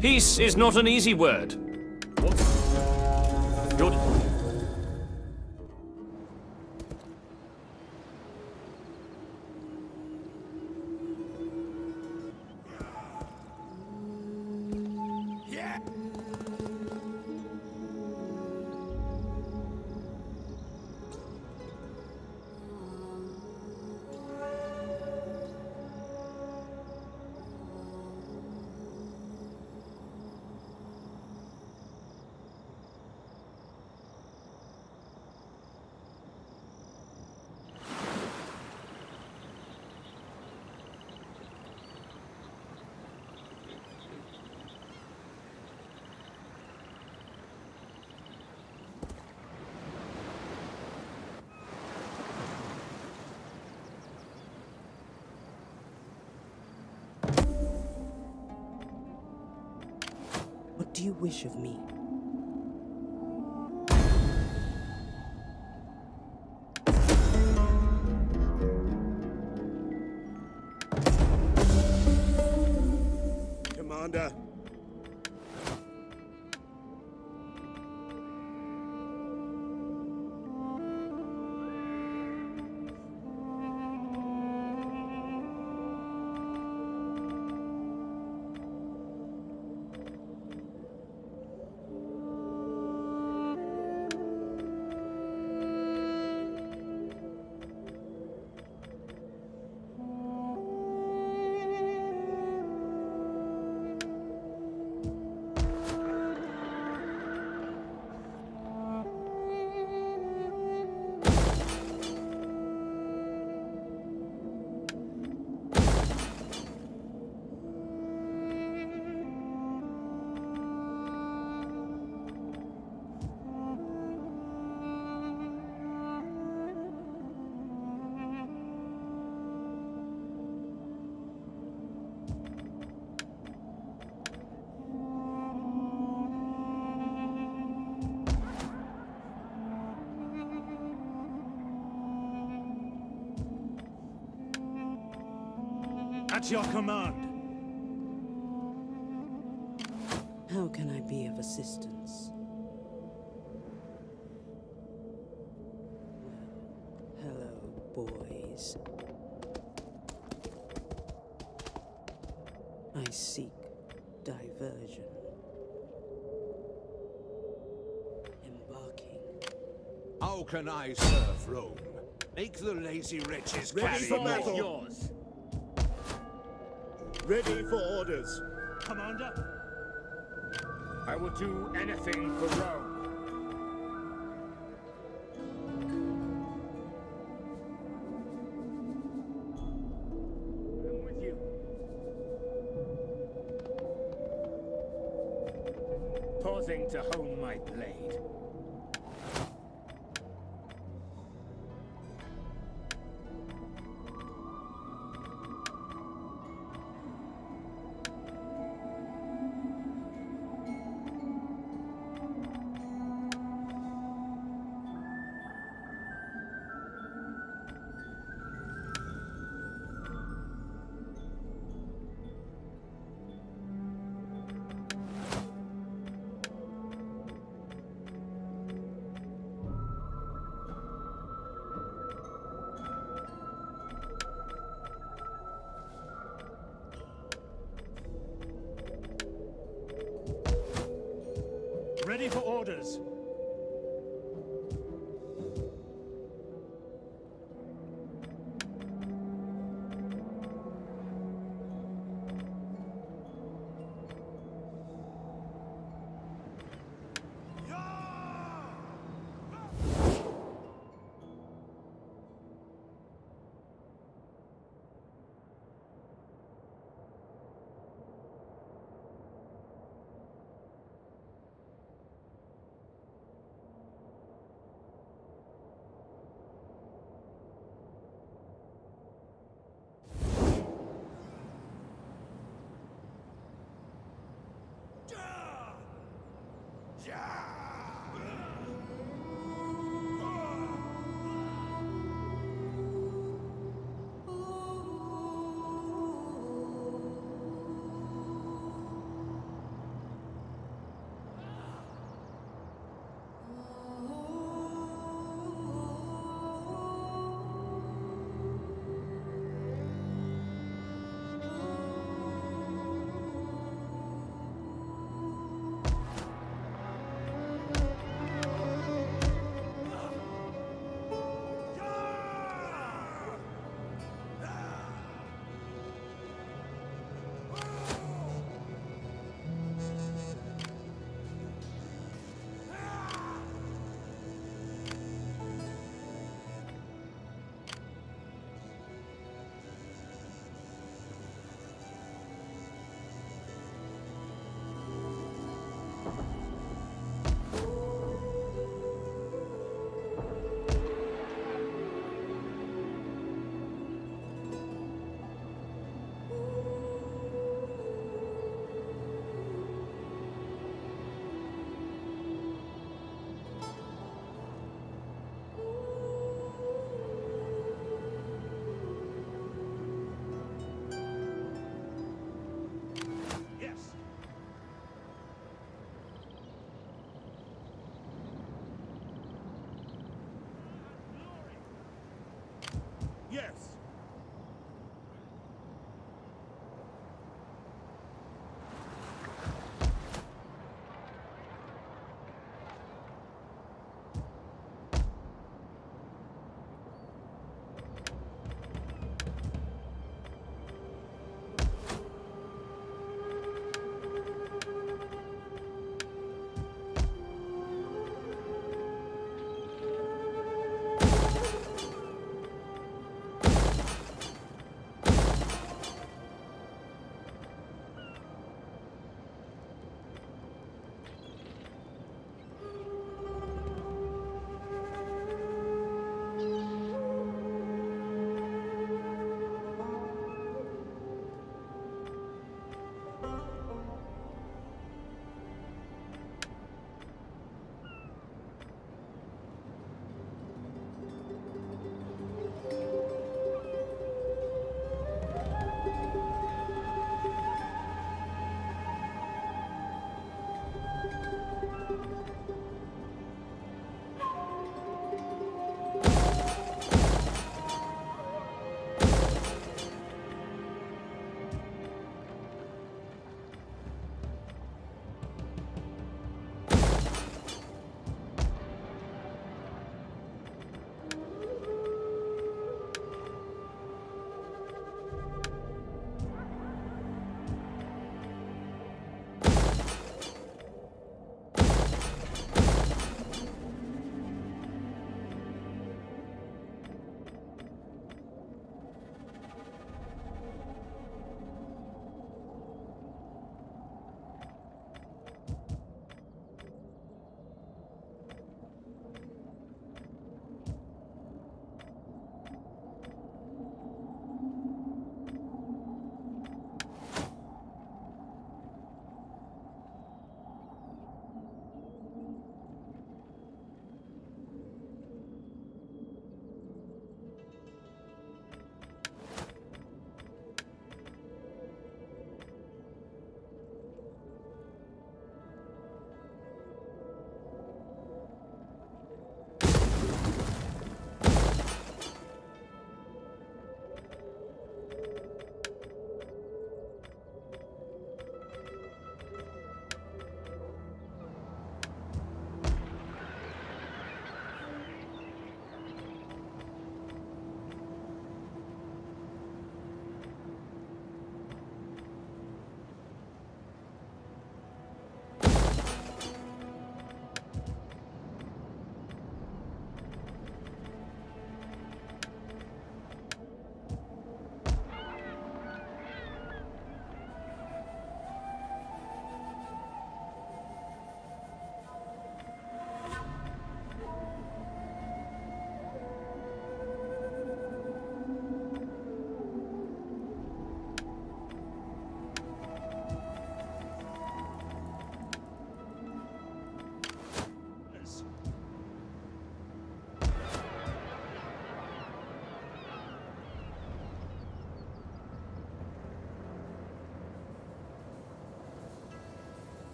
Peace is not an easy word. What? Good. What do you wish of me? Commander. At your command. How can I be of assistance? Hello, boys. I seek diversion. Embarking. How can I serve Rome? Make the lazy wretches Ready carry for more. battle. Yours. Ready for orders. Commander? I will do anything for Rome. I'm with you. Pausing to hone my blade. Ready for orders.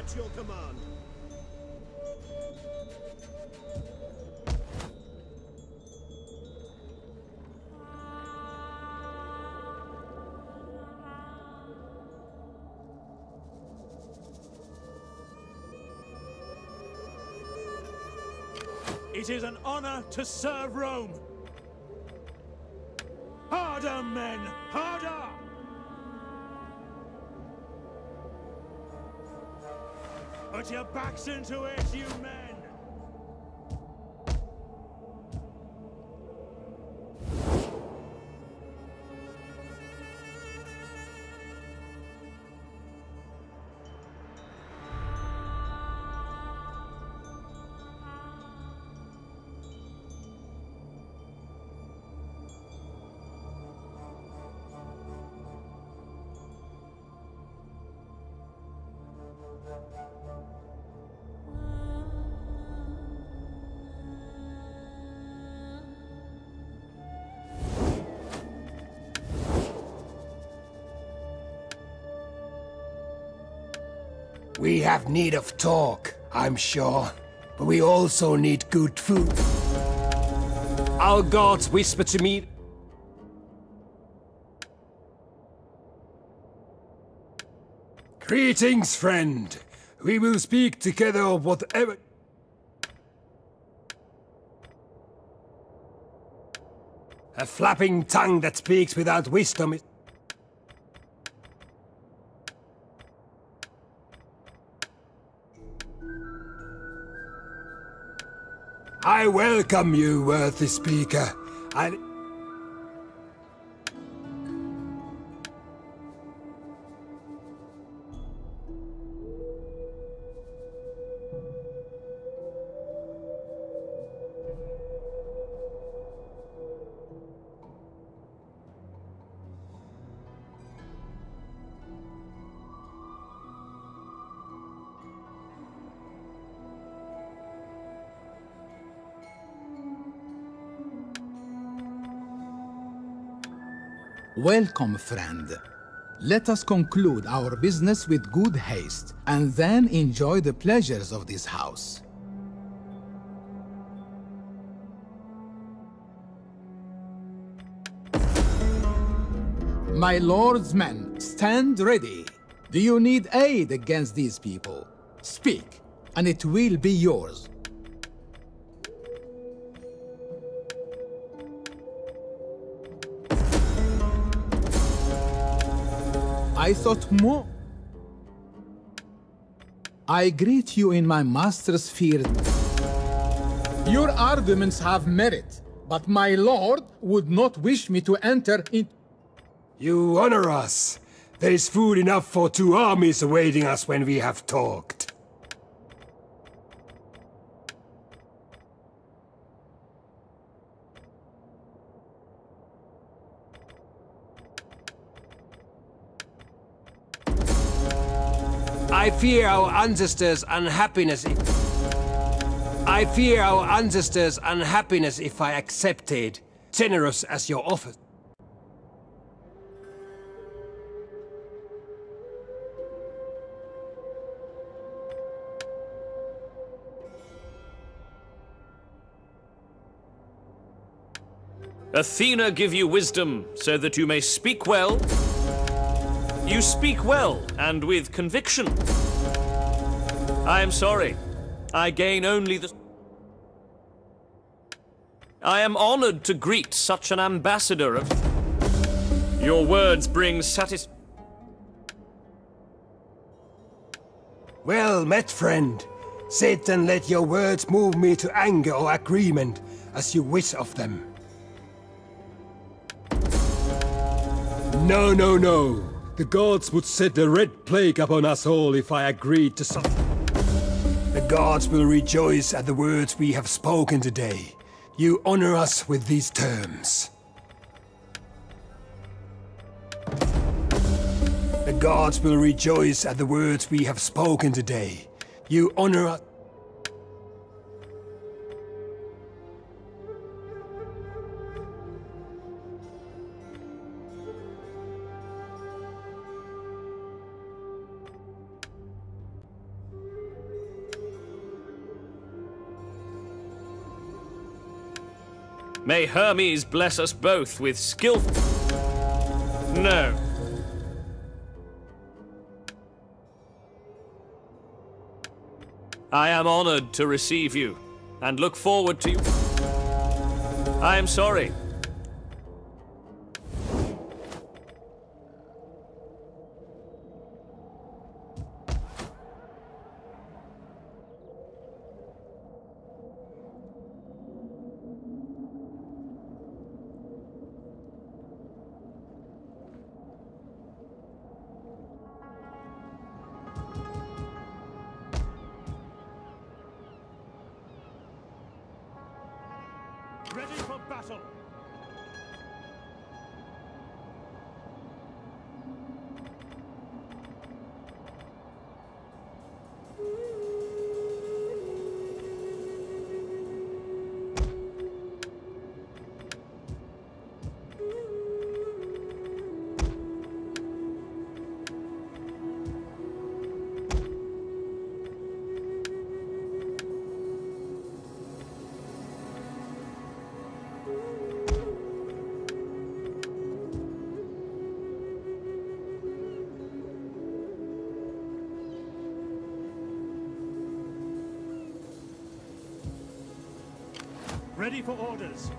At your command. It is an honor to serve Rome. Harder, men! Harder! Put your backs into it, you men! We have need of talk, I'm sure, but we also need good food. Our gods whisper to me. Greetings, friend. We will speak together of whatever... A flapping tongue that speaks without wisdom is... I welcome you, worthy speaker. Welcome, friend. Let us conclude our business with good haste, and then enjoy the pleasures of this house. My lord's men, stand ready. Do you need aid against these people? Speak, and it will be yours. I thought more. I greet you in my master's field. Your arguments have merit, but my lord would not wish me to enter in... You honor us. There is food enough for 2 armies awaiting us when we have talked. I fear our ancestors' unhappiness if I accepted, generous as your offer. Athena give you wisdom, so that you may speak well. You speak well, and with conviction. I am sorry. I gain only the... I am honored to greet such an ambassador of... Your words bring Well met, friend. Sit and let your words move me to anger or agreement, as you wish of them. No, no, no. The gods would set the red plague upon us all if I agreed to something. The gods will rejoice at the words we have spoken today. You honor us with these terms. The gods will rejoice at the words we have spoken today. You honor us. May Hermes bless us both with skillful... No. I am honored to receive you, and look forward to you. I am sorry. Ready for battle! Ready for orders.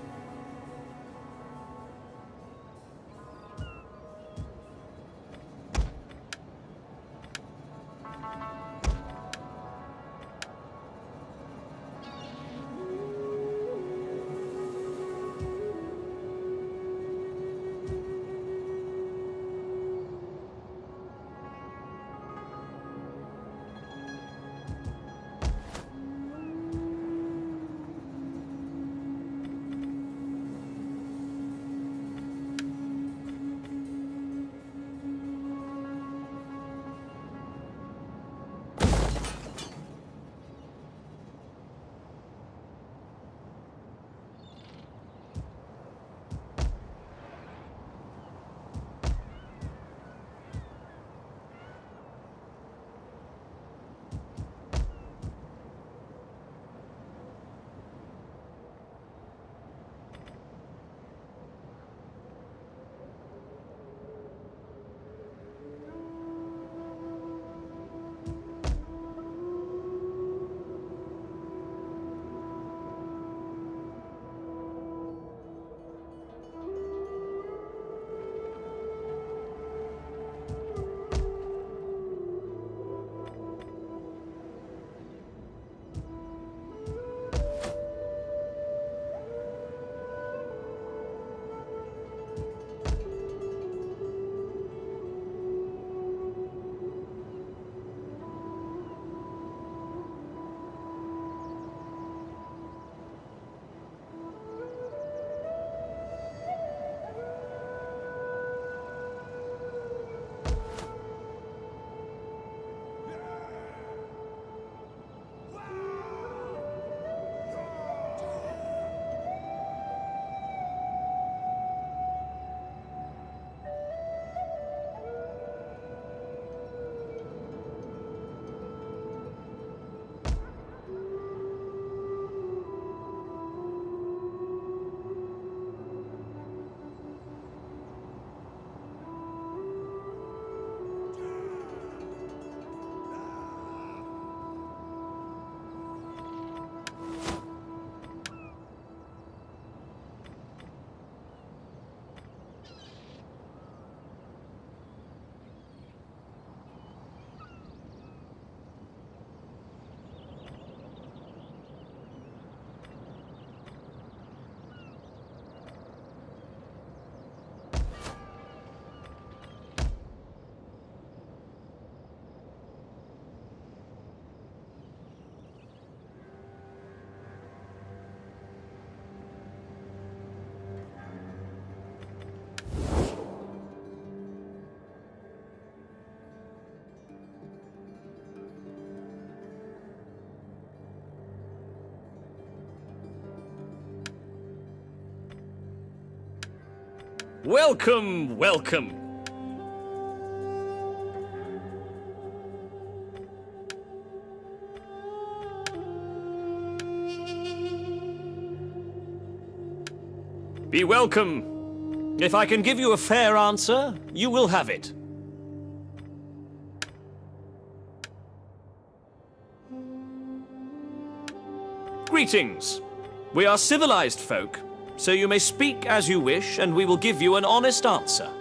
Welcome, welcome. Be welcome. If I can give you a fair answer, you will have it. Greetings. We are civilized folk, so you may speak as you wish, and we will give you an honest answer.